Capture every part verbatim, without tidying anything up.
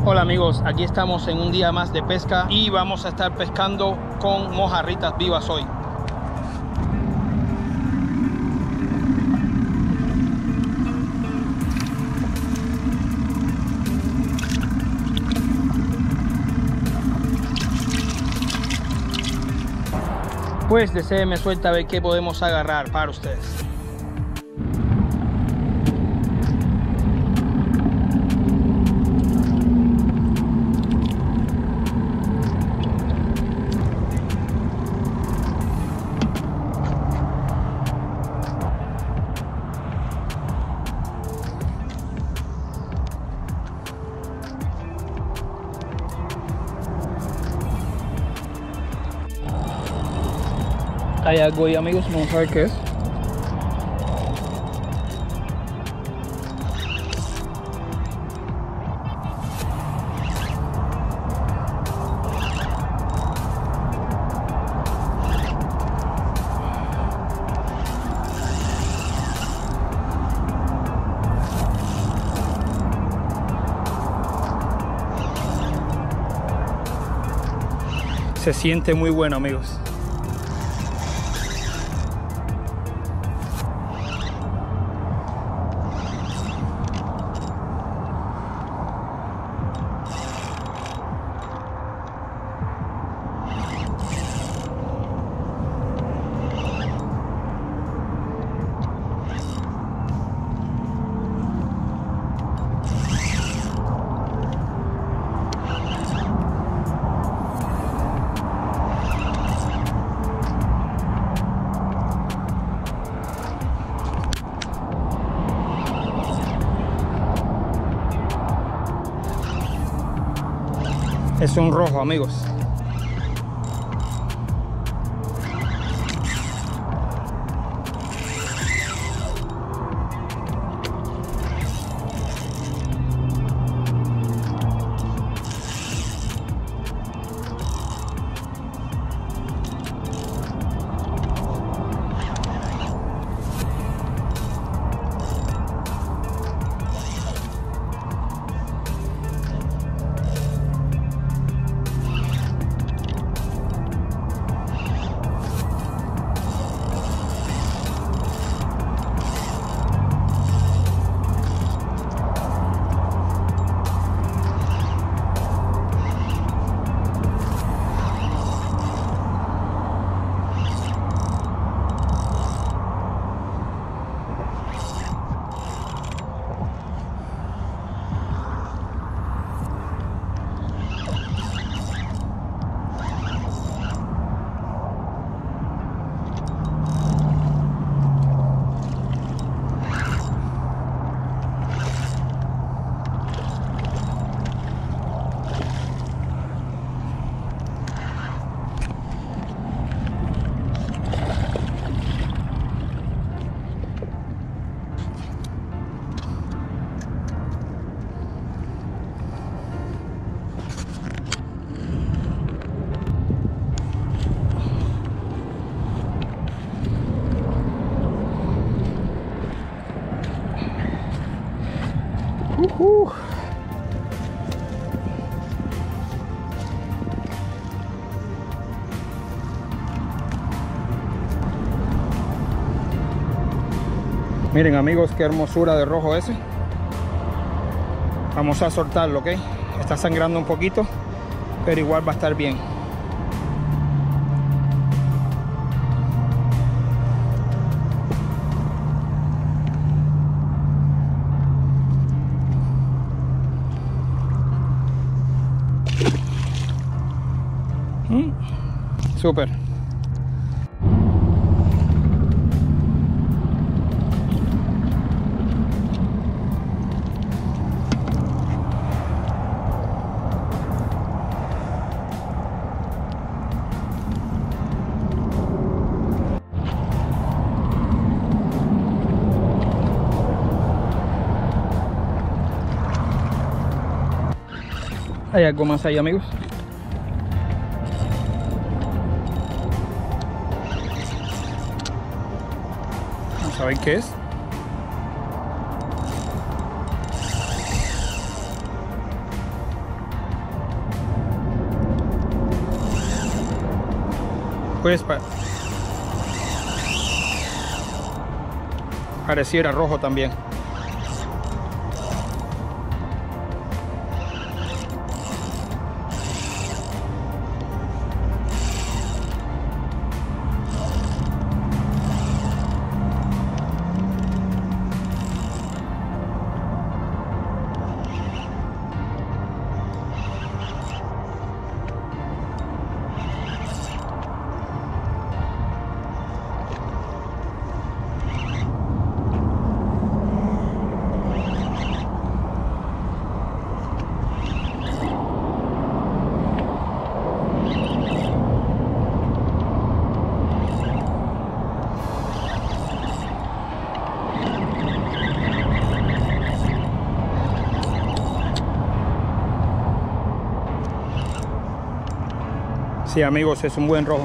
Hola amigos, aquí estamos en un día más de pesca y vamos a estar pescando con mojarritas vivas hoy. Pues deséeme suelta a ver qué podemos agarrar para ustedes. Hay algo ahí amigos, vamos a ver qué es. Se siente muy bueno amigos. Es un rojo amigos. Uh-huh. Miren amigos, qué hermosura de rojo ese. Vamos a soltarlo, ¿ok? Está sangrando un poquito, pero igual va a estar bien. Mm, súper. Hay algo más ahí amigos. Vamos a ver qué es. pues pa pareciera rojo también. Sí, amigos, es un buen rojo.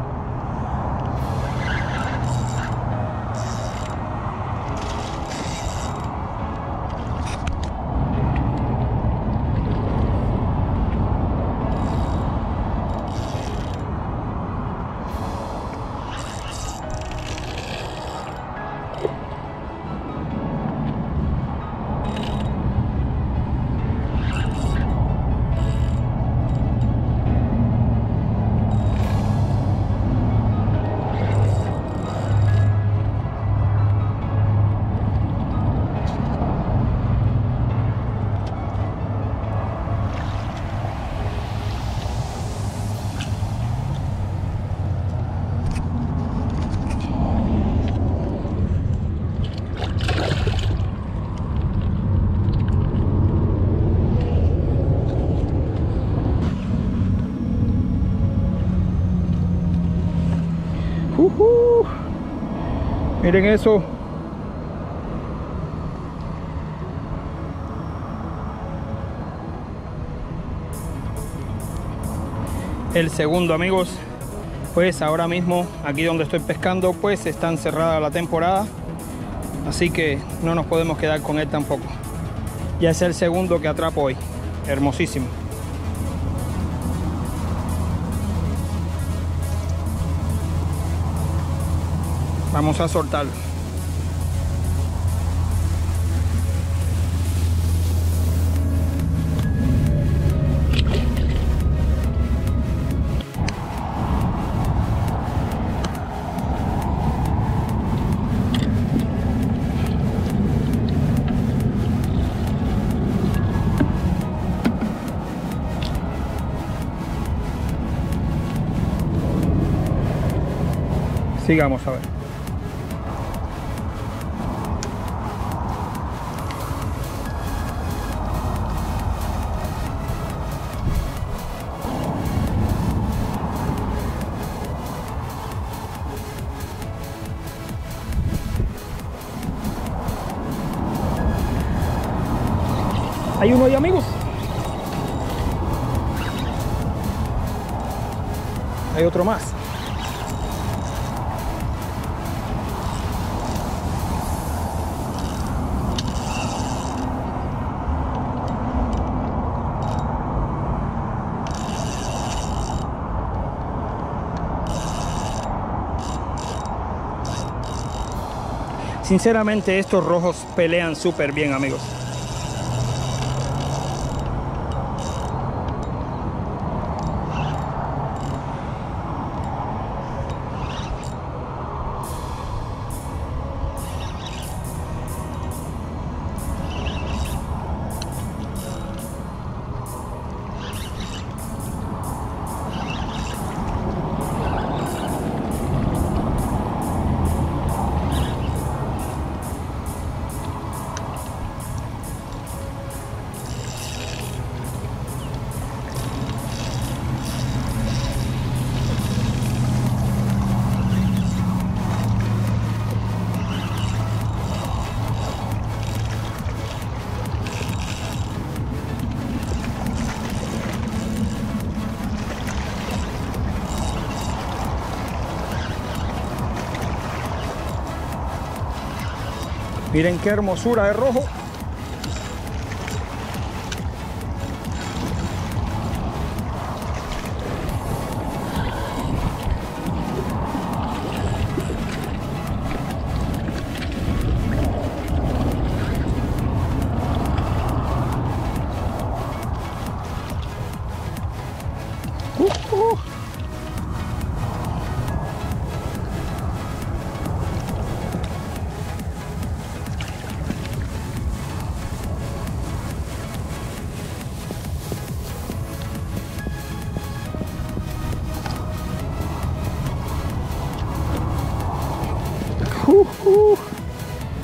Uh-huh. Miren eso. El segundo, amigos. Pues ahora mismo aquí donde estoy pescando pues está cerrada la temporada, así que no nos podemos quedar con él tampoco. Ya es el segundo que atrapo hoy. Hermosísimo. Vamos a soltarlo. Sigamos a ver. Hay uno ahí, amigos. Hay otro más. Sinceramente estos rojos pelean súper bien, amigos. Miren qué hermosura de rojo.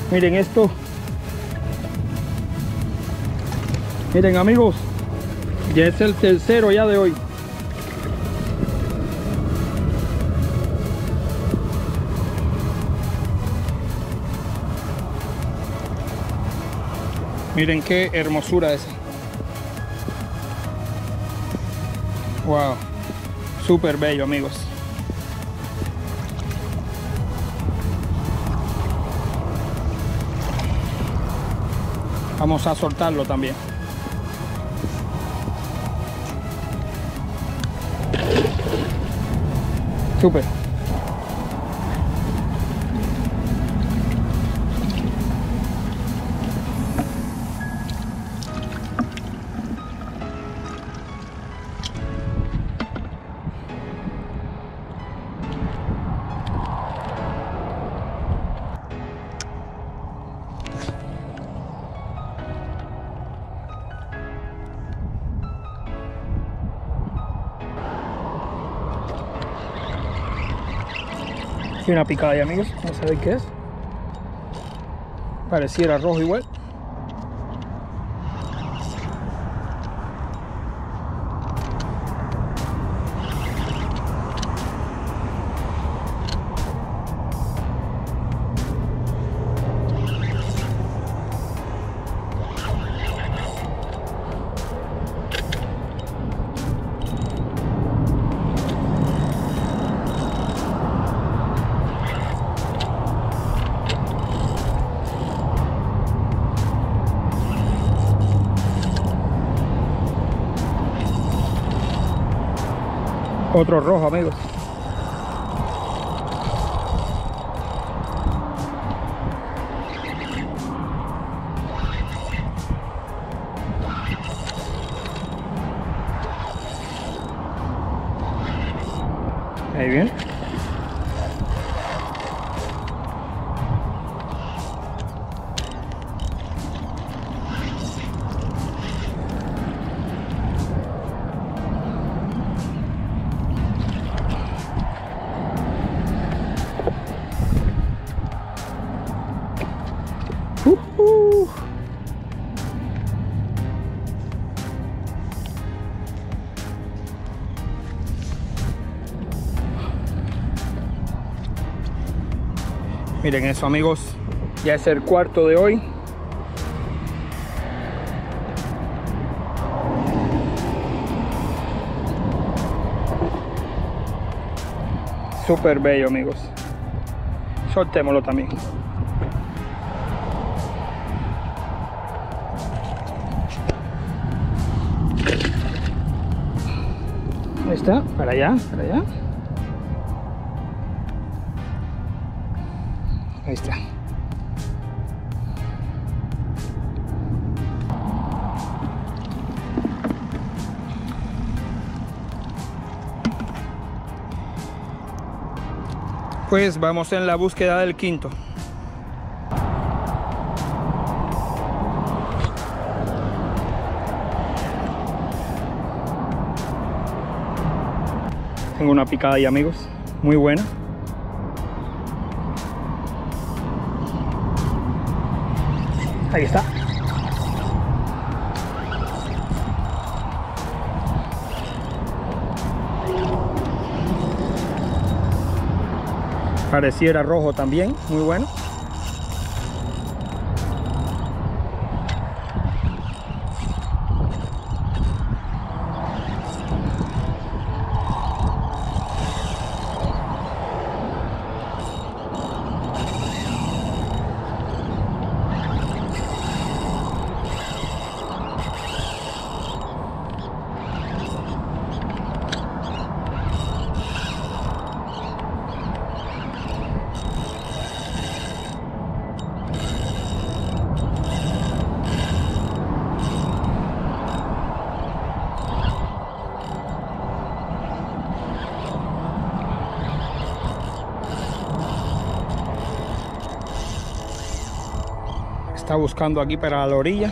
Miren esto. Miren amigos, ya es el tercero ya de hoy. Miren qué hermosura esa. Wow, súper bello amigos. Vamos a soltarlo también. Súper. Y una picada ahí amigos, vamos a ver qué es. Pareciera rojo igual. Otro rojo amigos. Ahí bien. Uh, uh. Miren eso amigos, ya es el cuarto de hoy. Súper bello amigos. Soltémoslo también. Ahí está, para allá, para allá. Ahí está. Pues vamos en la búsqueda del quinto. Tengo una picada ahí amigos, muy buena. Ahí está. Pareciera rojo también, muy bueno. Está buscando aquí para la orilla.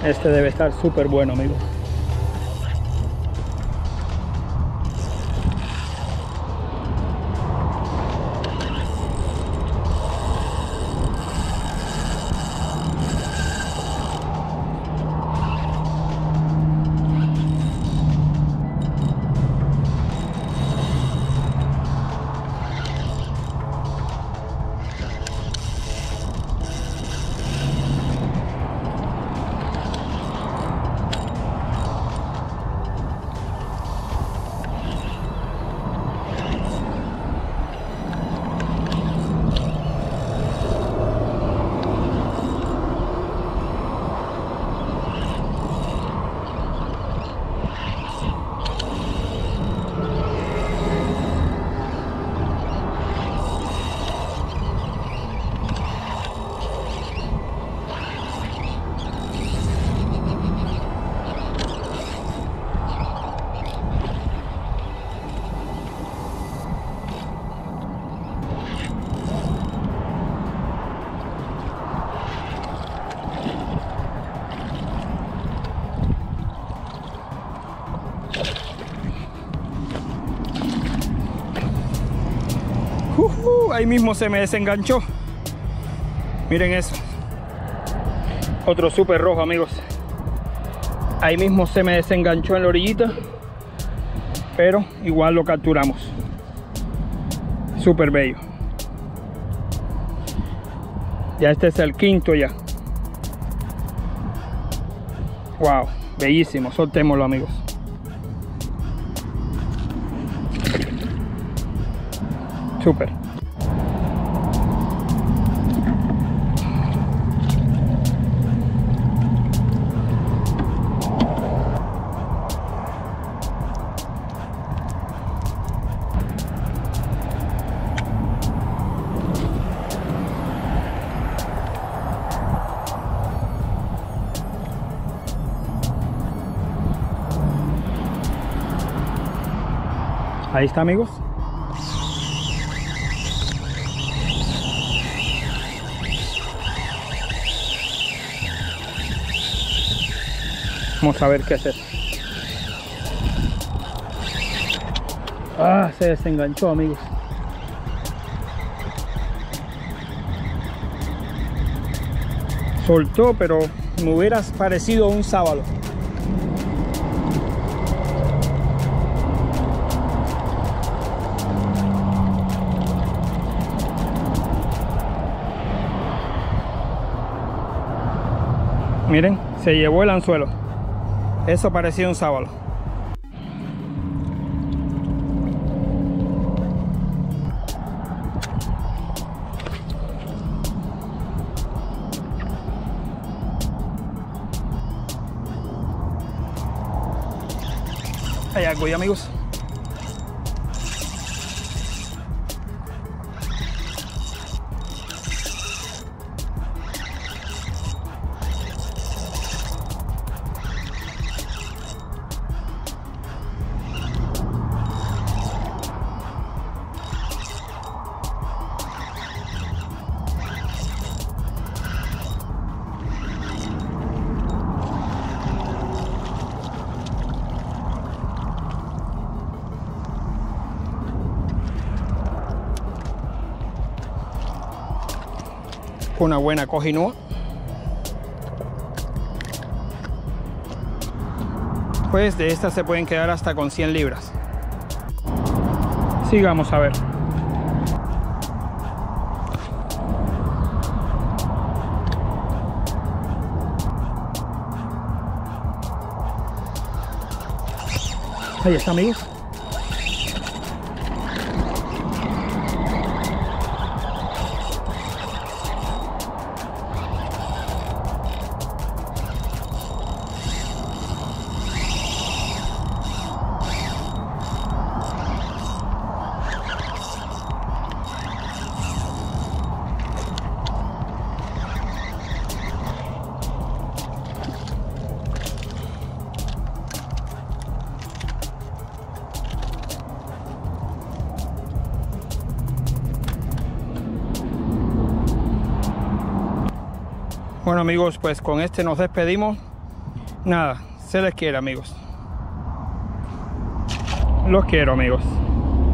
Este debe estar súper bueno, amigos. Uh, ahí mismo se me desenganchó. Miren eso. Otro súper rojo, amigos. Ahí mismo se me desenganchó en la orillita, pero igual lo capturamos. Súper bello. Ya este es el quinto ya. Wow, bellísimo. Soltémoslo, amigos. Súper. Ahí está, amigos. Vamos a ver qué hacer. Ah, se desenganchó, amigos. Soltó, pero me hubiera parecido un sábalo. Miren, se llevó el anzuelo. Eso parecía un sábalo. Hay algo ahí, amigos. Una buena cojinúa. Pues de estas se pueden quedar hasta con cien libras. Sigamos a ver. Ahí está, amigos. Bueno, amigos, pues con este nos despedimos. nada, se les quiere, amigos. Los quiero, amigos.